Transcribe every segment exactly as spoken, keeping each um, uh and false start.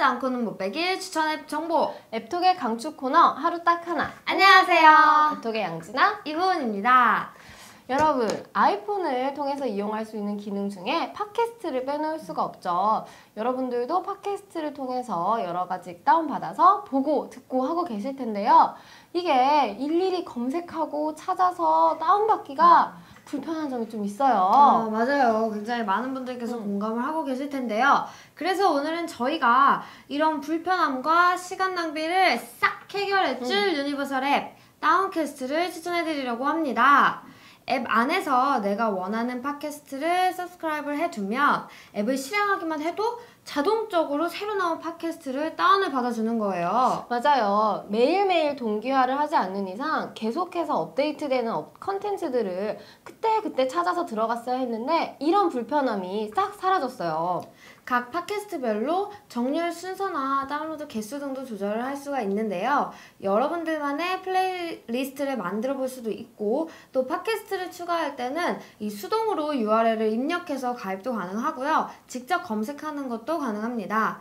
않고는 못 빼길 추천 앱 정보 앱톡의 강추 코너 하루 딱 하나. 안녕하세요. 앱톡의 양진아 이보은입니다. 여러분, 아이폰을 통해서 이용할 수 있는 기능 중에 팟캐스트를 빼놓을 수가 없죠. 여러분들도 팟캐스트를 통해서 여러 가지 다운받아서 보고 듣고 하고 계실 텐데요. 이게 일일이 검색하고 찾아서 다운받기가 불편한 점이 좀 있어요. 어, 맞아요. 굉장히 많은 분들께서 음. 공감을 하고 계실 텐데요. 그래서 오늘은 저희가 이런 불편함과 시간 낭비를 싹 해결해줄 음. 유니버설 앱 다운캐스트를 추천해드리려고 합니다. 앱 안에서 내가 원하는 팟캐스트를 서브스크라이브를 해두면 앱을 실행하기만 해도 자동적으로 새로 나온 팟캐스트를 다운을 받아주는 거예요. 맞아요. 매일매일 동기화를 하지 않는 이상 계속해서 업데이트되는 컨텐츠들을 그때그때 찾아서 들어갔어야 했는데 이런 불편함이 싹 사라졌어요. 각 팟캐스트별로 정렬 순서나 다운로드 개수 등도 조절을 할 수가 있는데요. 여러분들만의 플레이리스트를 만들어 볼 수도 있고 또 팟캐스트를 추가할 때는 이 수동으로 유알엘을 입력해서 가입도 가능하고요. 직접 검색하는 것도 가능합니다.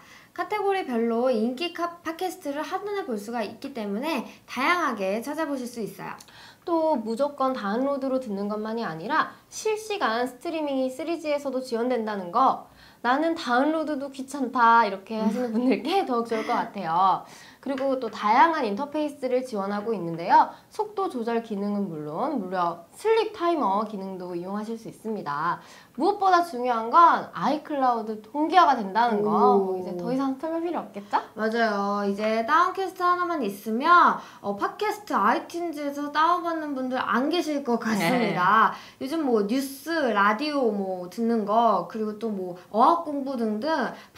카테고리별로 인기 팟캐스트를 한눈에 볼 수가 있기 때문에 다양하게 찾아보실 수 있어요. 또 무조건 다운로드로 듣는 것만이 아니라 실시간 스트리밍이 쓰리지에서도 지원된다는 거, 나는 다운로드도 귀찮다 이렇게 하시는 분들께 더욱 좋을 것 같아요. 그리고 또 다양한 인터페이스를 지원하고 있는데요. 속도 조절 기능은 물론 무려 슬립 타이머 기능도 이용하실 수 있습니다. 무엇보다 중요한 건 아이클라우드 동기화가 된다는 거. 이제 더 이상 설명 필요 없겠죠? 맞아요. 이제 다운캐스트 하나만 있으면 어, 팟캐스트 아이튠즈에서 다운받는 분들 안 계실 것 같습니다. 네. 요즘 뭐 뉴스, 라디오 뭐 듣는 거 그리고 또 뭐 어학 공부 등등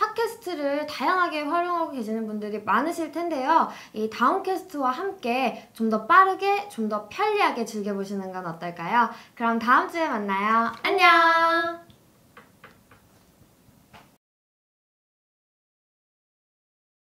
팟캐스트를 다양하게 활용하고 계시는 분들이 많으실 텐데요. 이 다운캐스트와 함께 좀 더 빠르게, 좀 더 편리하게 즐겨보시는 건 어떨까요? 그럼 다음 주에 만나요. 안녕!